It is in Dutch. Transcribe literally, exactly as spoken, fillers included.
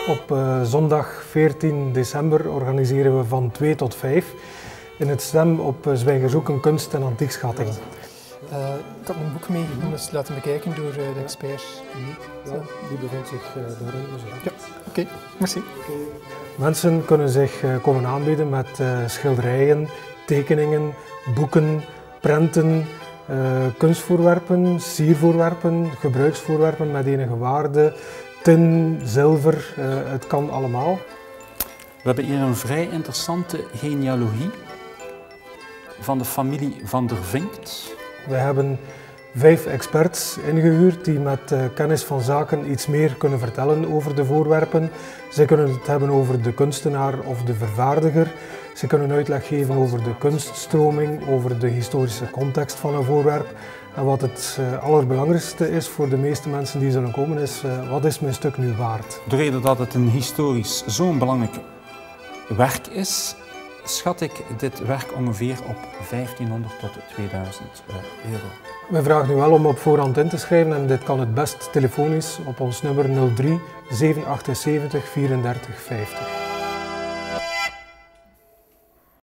Op uh, zondag veertien december organiseren we van twee tot vijf in het Stem op uh, Zwijgerzoek een kunst- en antiekschatting. Uh, ik had een boek meegenomen, dus laten bekijken door uh, de expert. Ja, die bevindt zich uh, daarin. Dus ja, oké, okay, merci. Mensen kunnen zich uh, komen aanbieden met uh, schilderijen, tekeningen, boeken, prenten, uh, kunstvoorwerpen, siervoorwerpen, gebruiksvoorwerpen met enige waarde, tin, zilver, uh, het kan allemaal. We hebben hier een vrij interessante genealogie van de familie Van der Vinkt. We hebben vijf experts ingehuurd die met uh, kennis van zaken iets meer kunnen vertellen over de voorwerpen. Ze kunnen het hebben over de kunstenaar of de vervaardiger. Ze kunnen uitleg geven over de kunststroming, over de historische context van een voorwerp. En wat het uh, allerbelangrijkste is voor de meeste mensen die zullen komen is, uh, wat is mijn stuk nu waard? De reden dat het een historisch zo'n belangrijk werk is, schat ik dit werk ongeveer op vijftienhonderd tot tweeduizend euro. We vragen u wel om op voorhand in te schrijven en dit kan het best telefonisch op ons nummer nul drie zeven acht zeven vierentdertig vijftig.